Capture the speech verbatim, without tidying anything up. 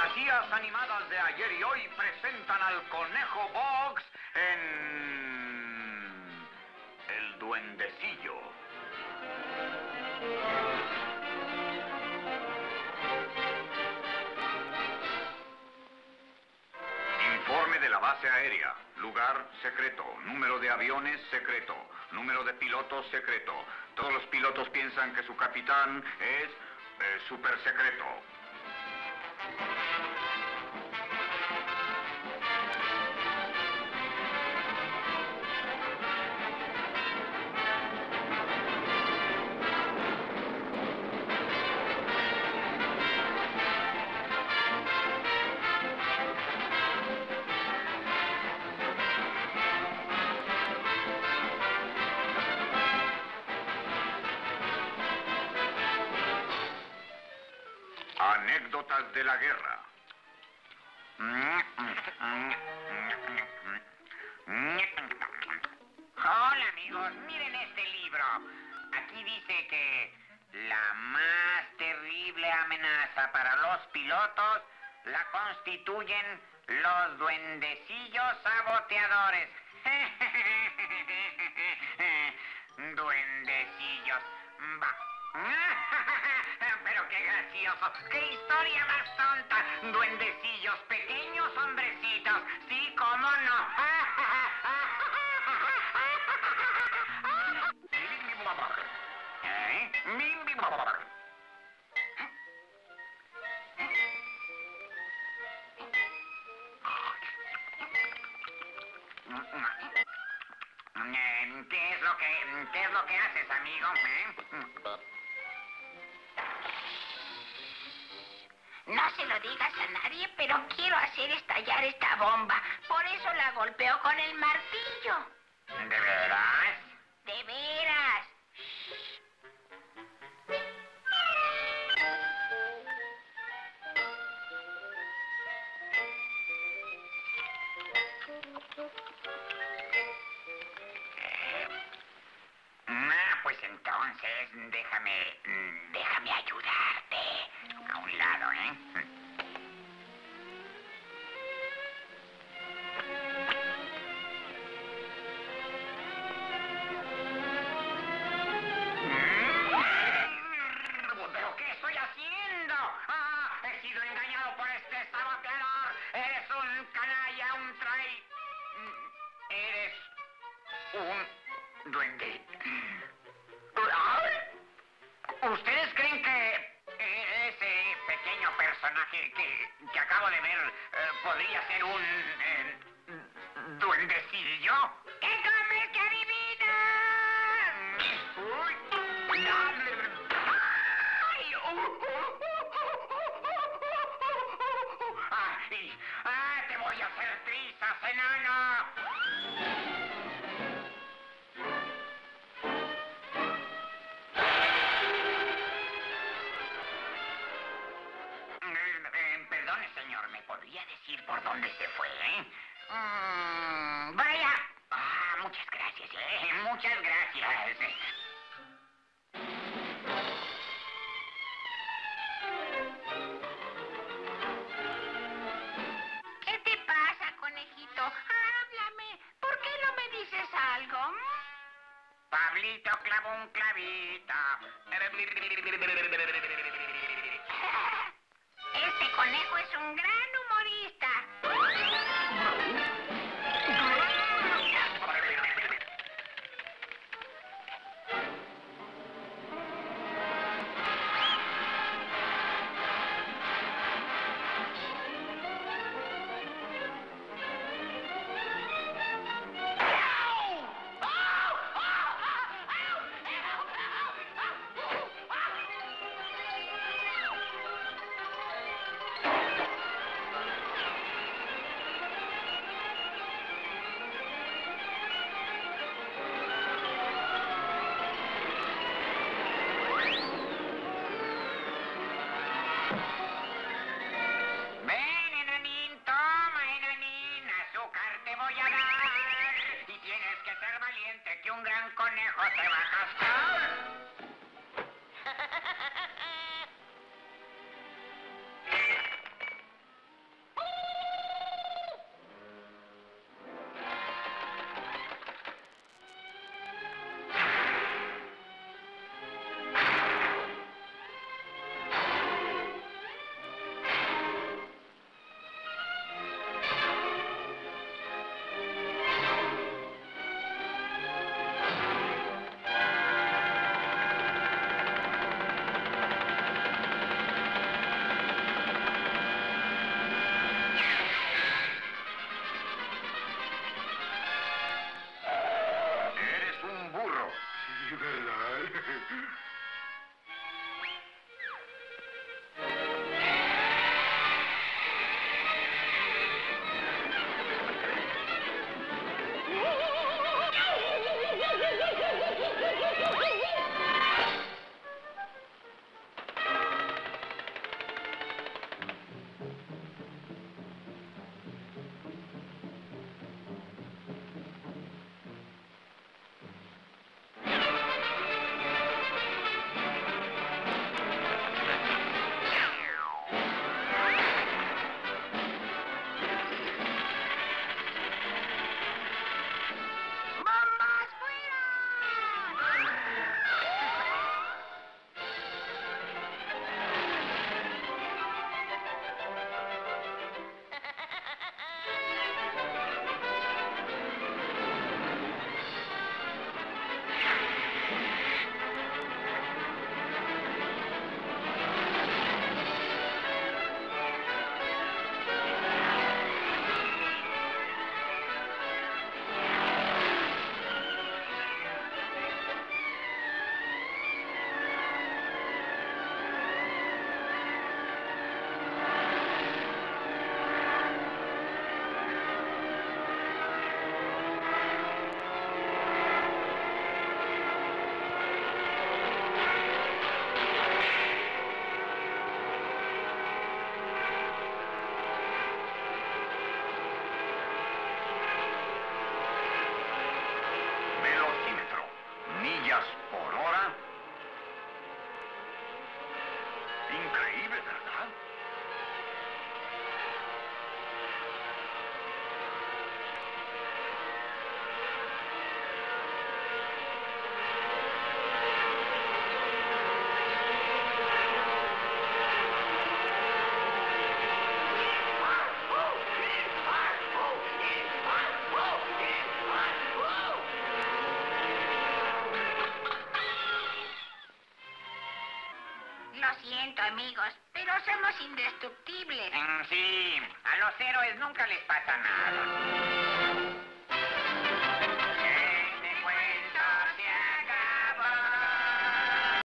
fantasías animadas de ayer y hoy presentan al conejo Box en... El duendecillo. Informe de la base aérea. Lugar secreto. Número de aviones secreto. Número de pilotos secreto. Todos los pilotos piensan que su capitán es eh, super secreto. Anécdotas de la guerra. Hola amigos, miren este libro. Aquí dice que la más terrible amenaza para los pilotos la constituyen los duendecillos saboteadores. Duendecillos. Va. Pero qué gracioso, qué historia más tonta. Duendecillos, pequeños hombrecitos, sí, cómo no. ¿Eh? ¿Qué es lo que, qué es lo que haces, amigo? ¿Eh? No se lo digas a nadie, pero quiero hacer estallar esta bomba. Por eso la golpeo con el martillo. ¿De veras? De veras. Ah, pues entonces déjame, déjame ayudarte. A un lado, ¿eh? ¿Pero qué estoy haciendo? Ah, he sido engañado por este saboteador. Eres un canalla, un trai... Eres un duende. ¿Ustedes creen que ese pequeño personaje que, que acabo de ver eh, podría ser un eh, duendecillo? ¡Que come, que adivina! ¡Uy! ¡Ay! Uh, uh, uh, uh, ¡Ay! ¡Ah, te voy a hacer trizas, enano! ¿Podría decir por dónde se fue, eh? Mm, vaya. Ah, muchas gracias, eh. Muchas gracias. ¿Qué te pasa, conejito? Háblame. ¿Por qué no me dices algo? Pablito clavó un clavito. Este conejo es un gran humorista. Lo siento, amigos, pero somos indestructibles. Mm, sí, a los héroes nunca les pasa nada.